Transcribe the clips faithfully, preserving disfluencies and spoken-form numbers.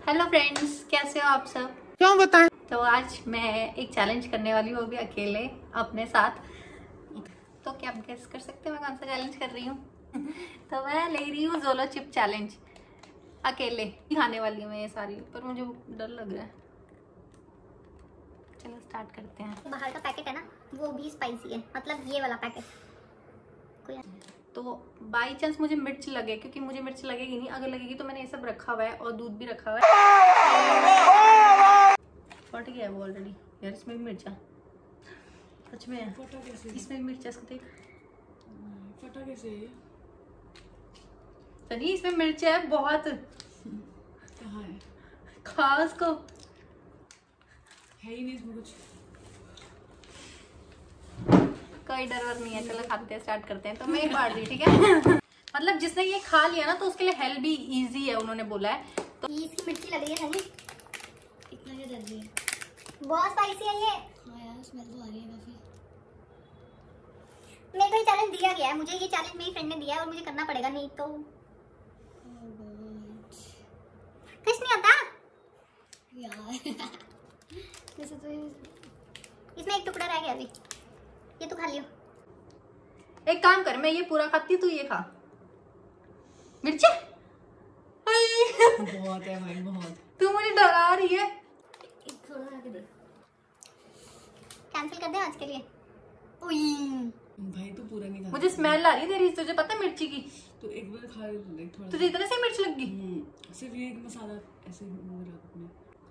Hello friends, कैसे हो आप सब? क्यों बताएं? तो आज मैं एक चैलेंज करने वाली हूँ, वो भी अकेले अपने साथ। तो क्या आप गेस कर सकते हैं मैं कौन सा चैलेंज कर रही हूँ? तो मैं ले रही हूँ जोलो चिप चैलेंज। अकेले खाने वाली हूँ मैं ये सारी, पर मुझे डर लग रहा है। चलो स्टार्ट करते हैं। बाहर का पैकेट है ना, वो भी स्पाइसी है, मतलब ये वाला पैकेट। तो बाई चांस मुझे मिर्च लगे, क्योंकि मुझे मिर्च लगेगी नहीं, अगर लगेगी तो मैंने ये सब रखा हुआ है और दूध भी रखा हुआ है। फट गया है वो ऑलरेडी। यार इसमें भी मिर्च है, सच में है। फटा कैसे? इसमें भी मिर्च है, इसको देख। फटा कैसे है? सनी इसमें मिर्च है बहुत। कहाँ है? खा उसको। है ही नहीं इसमें कुछ। कोई डर वर नहीं है। चलो खाते हैं, स्टार्ट करते हैं। तो मैं एक बार दी, ठीक है? मतलब जिसने ये खा लिया ना तो उसके लिए हेल्थ भी इजी है, उन्होंने बोला है। तो इसकी मिर्ची लग रही है सनी, इतना क्या डर रही है? बहुत स्पाइसी है ये। हाँ यार, स्मेल तो आ रही है काफी। मेरे को ये चैलेंज दिया गया है, मुझे ये चैलेंज मेरी फ्रेंड ने दिया है और मुझे करना पड़ेगा, नहीं तो कुछ नहीं होता यार। वैसे तो इसमें एक टुकड़ा रह गया अभी, ये तो खा लियो। एक काम कर, मैं ये पूरा खाती, तू ये खा। मिर्ची बहुत है भाई, बहुत। तू मुझे डरा रही है। थोड़ा आगे दे, कैंसिल कर दे आज के लिए। उई भाई तू पूरा नहीं खा। मुझे स्मेल आ रही है तेरी, तुझे पता है मिर्ची की? तो एक बार खा ले तो देख थोड़ा। तुझे इतने से मिर्च लगी? सिर्फ ये एक मसाला ऐसे हो रहा अपने।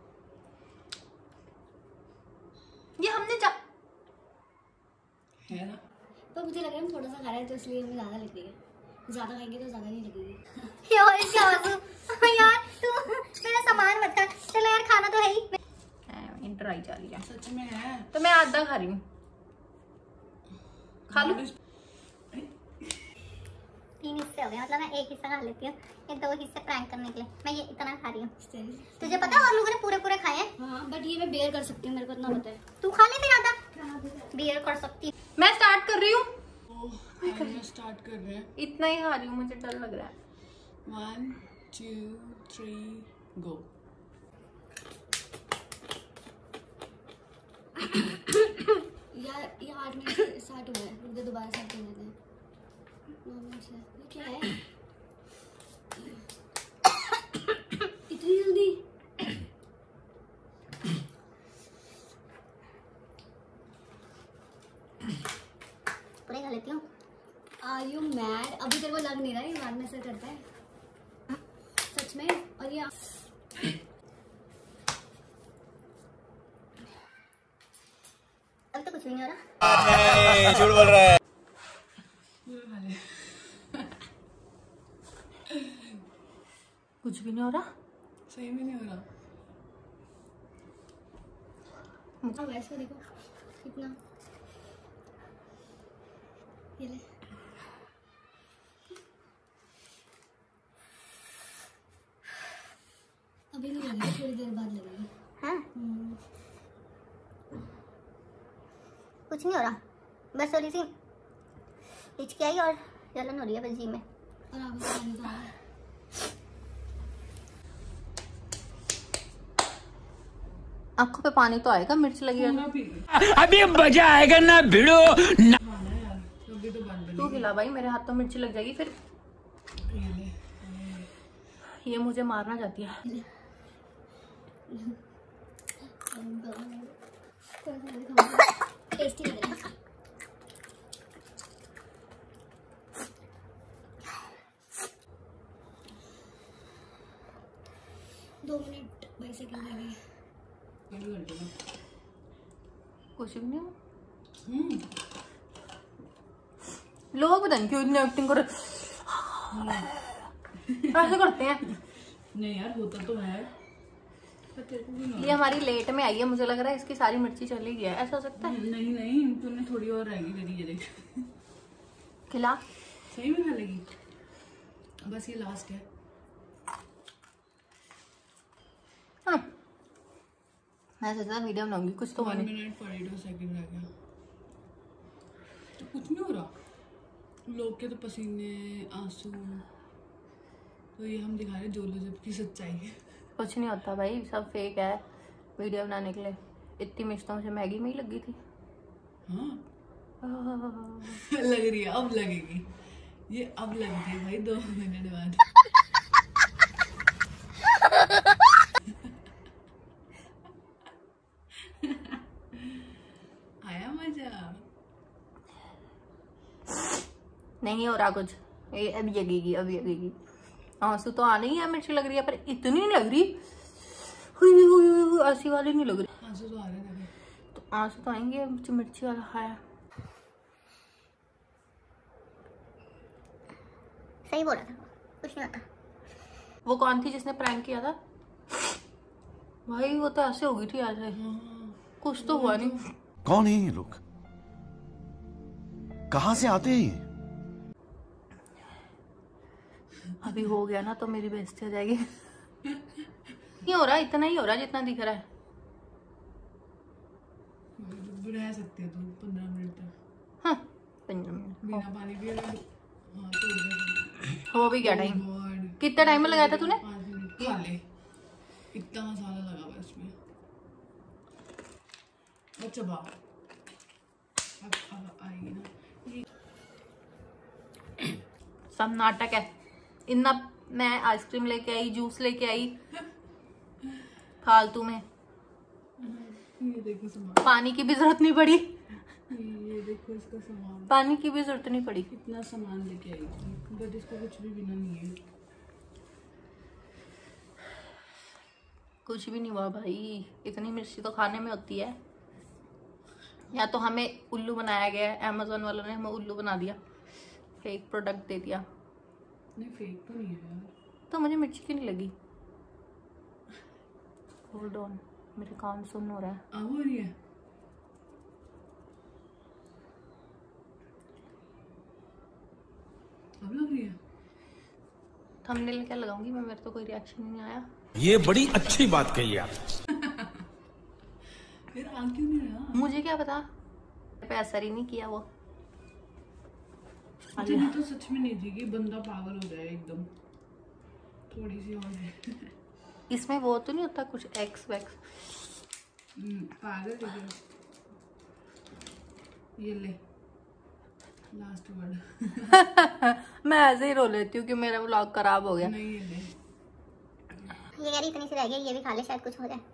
ये हमने जा है ना? पर मुझे लग रहा है हम थोड़ा सा खा रहे हैं तो इसलिए हमें ज्यादा लग रही है। ज्यादा खाएंगे तो ज्यादा नहीं लगेगी। यार क्या आवाज़ यार, तू मेरा सामान मत खा। चलो यार, खाना तो है ही। इंटर आई जा रही है। सच में है। तो मैं आधा खा रही हूँ, खा लूं? तीन हिस्से हो गए, मतलब मैं एक हिस्सा खा लेती हूँ, ये दो हिस्से प्रैंक करने के लिए मैं ये इतना खा रही हूँ। तुझे पता है और लोगों ने पूरे पूरे खाए हैं? हाँ, बट ये मैं बेयर कर सकती हूँ, मेरे को इतना पता है। तू खा ले फिर आधा। बेयर कर सकती। मैं स्टार्ट कर रही हूँ। मैं स्टार्ट कर रहे हैं। इतना ही खा रही हूँ, मुझे डर लग रहा है। One two three go. यार ये आठ मिनट से स्टार्ट हुआ है, रुक दोबारा स्टार्ट कर देते हैं। नौ मिनट से ये क्या है? इतनी जल्दी? पूरे खा लेती हूँ। Are you mad? अभी तेरे को लग नहीं रहा है, बाद में से करता है सच में। और ये अभी तो कुछ भी नहीं हो रहा। झूठ बोल रहा है। कुछ भी नहीं हो रहा। सही में नहीं हो रहा। हाँ वैसे देखो कितना, ये ले। अभी नहीं लगेगी, थोड़ी देर बाद लगेगी। हाँ कुछ नहीं हो रहा, बस थोड़ी सी हिचकी आई और जलन हो रही है बस जी में। और आगे से पानी तो आ रहा है। आंखों पे पानी तो आएगा, मिर्च लगी है तो। अभी मजा आएगा ना भिड़ो ना। तू खिला भाई, मेरे हाथ तो मिर्ची लग जाएगी फिर। ये मुझे मारना चाहती है। टेस्टी लग रहा है। दो मिनट बाईस सेकंड रह गए। कुछ भी नहीं। लोग पता नहीं क्यों इतनी एक्टिंग कर ऐसे करते हैं। नहीं यार, होता तो है। ये हमारी लेट में आई है, मुझे लग रहा है इसकी सारी मिर्ची चली गई है। ऐसा हो सकता है? नहीं नहीं, तुमने थोड़ी और रहेगी तेरी। ये देख, खिला। सही में खा लेगी। बस ये लास्ट है। मैं सोचा वीडियो बनाऊंगी, कुछ तो one minute forty two second रह गया। तो कुछ नहीं हो रहा। लोग के तो पसीने, आंसू, तो ये हम दिखा रहे हैं जोलो जब की सच्चाई है। कुछ नहीं होता भाई, सब फेक है वीडियो बनाने के लिए। इतनी मिर्च तो मुझे मैगी में ही लगी थी। हाँ लग रही है, अब लगेगी ये, अब लगती है भाई दो मिनट बाद। आया मजा? नहीं हो रहा कुछ, ये अब लगेगी, अब लगेगी। आंसू तो आने ही है, मिर्च लग रही है पर इतनी नहीं लग रही, हुई हुई हुई ऐसी वाली नहीं लग रही। आंसू तो आ रहे हैं, तो आंसू तो आएंगे, मिर्ची वाला खाया। सही बोला था, कुछ नहीं होता। वो कौन थी जिसने प्रैंक किया था भाई? वो तो ऐसे हो गई थी ऐसे, कुछ तो हुआ नहीं। कौन है ये लोग, कहां से आते हैं ये? अभी हो गया ना तो मेरी बेइज्जती हो जाएगी। नहीं हो रहा, इतना ही हो रहा जितना दिख रहा है। रह सकती है तू पंद्रह मिनट तक। हाँ पंद्रह मिनट बिना पानी पिए। हाँ तो हो भी क्या टाइम? गॉड, कितना टाइम में लगाया था तूने? पाँच मिनट खा ले। इतना मसाला लगा हुआ इसमें। अच्छा बा अब अब आएगी ना ये। सब नाटक है। इतना मैं आइसक्रीम लेके आई, जूस लेके आई फालतू में, ये देखो सामान, पानी की भी जरूरत नहीं पड़ी। ये देखो इसका सामान, पानी की भी जरूरत नहीं पड़ी। इतना सामान लेके आई थी बट इसका कुछ भी बिना नहीं है। कुछ भी नहीं हुआ भाई, इतनी मिर्ची तो खाने में होती है। या तो हमें उल्लू बनाया गया है, अमेजोन वालों ने हमें उल्लू बना दिया, फेक प्रोडक्ट दे दिया। नहीं फेक तो नहीं है यार। तो मुझे मिर्ची क्यों नहीं लगी? होल्ड ऑन, मेरे कान सुन हो रहा है। अब हो रही है? अब लग रही है? थंबनेल क्या लगाऊंगी मैं, मेरे तो कोई रिएक्शन नहीं आया। ये बड़ी अच्छी बात कही आप। फिर आ क्यों नहीं रहा? मुझे क्या पता, पे असर ही नहीं किया वो। इतनी तो सच में नहीं थी कि बंदा पागल हो जाए एकदम। थोड़ी सी और इसमें वो तो नहीं होता कुछ एक्स वैक्स? पागल है। ये ले लास्ट वर्ड। मैं ऐसे ही रो लेती हूँ कि मेरा व्लॉग खराब हो गया। नहीं ये ले। ये कह रही इतनी सी रह गई, ये भी खा ले शायद कुछ हो जाए।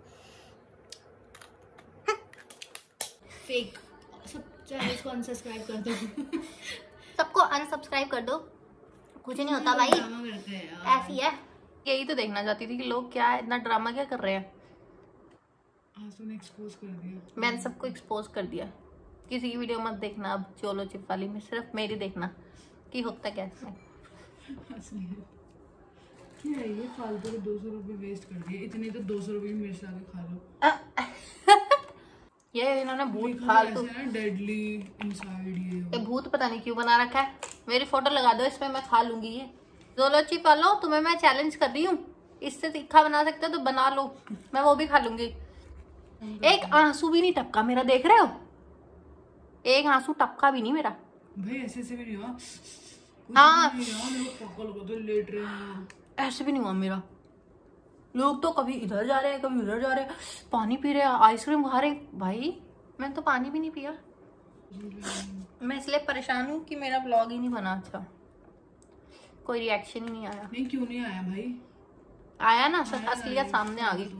फेक। सब चैनल को अनसब्सक्राइब कर दो। सबको अनसब्सक्राइब कर दो, कुछ नहीं होता भाई, ड्रामा करते हैं यार। ऐसी है। यही तो देखना चाहती थी कि लोग क्या है, इतना ड्रामा क्या कर रहे हैं। आंसू ने एक्सपोज कर दिया। मैंने सबको एक्सपोज कर दिया। किसी की वीडियो मत देखना अब चोलो चिप वाली में, सिर्फ मेरी देखना कि होता क्या इसमें। असली है। क्या है ये, फालतू के दो सौ रुपये वेस्ट कर दिए। इतने तो दो सौ रुपये की मिर्च लाके खा लो। ये इन्होंने भूत फालतू, डेडली इनसाइड ये ये भूत पता नहीं क्यों बना रखा है। मेरी फोटो लगा दो इसमें, मैं खा लूंगी ये। जोलो चिप वालो, तुम्हें मैं चैलेंज कर रही हूँ, इससे तीखा बना सकते हो तो बना लो, मैं वो भी खा लूंगी। एक आंसू भी नहीं टपका मेरा, देख रहे हो? एक आंसू टपका भी नहीं मेरा भाई। ऐसे ऐसे भी नहीं हुआ। हाँ तो लेट रहे हैं। ऐसे भी नहीं हुआ मेरा। लोग तो कभी इधर जा रहे हैं, कभी उधर जा रहे हैं, पानी पी रहे हैं, आइसक्रीम खा रहे हैं। भाई मैंने तो पानी भी नहीं पिया। मैं इसलिए परेशान हूँ कि मेरा व्लॉग ही नहीं बना अच्छा, कोई रिएक्शन ही नहीं आया। नहीं क्यों नहीं आया भाई? आया ना, सब असलियत सामने आ गई।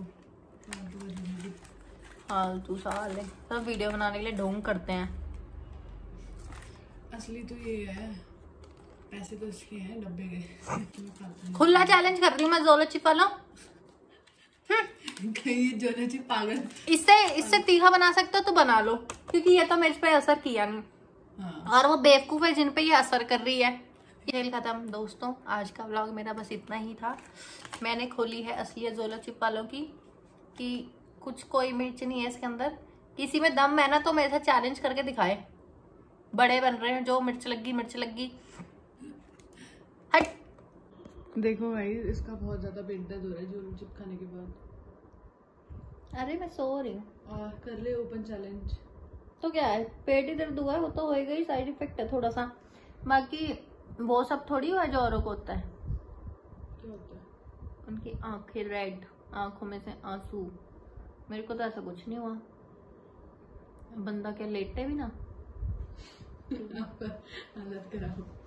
फालतू साले सब वीडियो बनाने के लिए ढोंग करते हैं। असली तो ये है, पैसे तो इसके हैं डब्बे के। खुला चैलेंज कर रही हूँ मैं, जोलो चिप वाला। ये जोलो चिप पागल। इससे इससे तीखा बना सकते हो तो बना लो, क्योंकि ये तो मेरे पे असर किया नहीं। हाँ। और वो बेवकूफ है जिन पे ये असर कर रही है। खेल खत्म दोस्तों, आज का व्लॉग मेरा बस इतना ही था। मैंने खोली है असली जोलो चिप वालों की कि कुछ कोई मिर्च नहीं है इसके अंदर, किसी में दम है ना तो मेरे साथ चैलेंज करके दिखाए। बड़े बन रहे हैं जो मिर्च लगी मिर्च लगी। हट। देखो भाई इसका बहुत ज्यादा पेट दर्द हो रहा है जोलो चिप खाने के बाद। अरे मैं सो रही हूँ। और कर ले ओपन चैलेंज। तो क्या है, पेट ही दर्द हुआ है, वो तो होएगा ही, साइड इफेक्ट है थोड़ा सा, बाकी वो सब थोड़ी हुआ जो औरों को होता है। क्या होता है? उनकी आंखें रेड, आंखों में से आंसू। मेरे को तो ऐसा कुछ नहीं हुआ, बंदा क्या लेटे भी ना। आपका हालत खराब।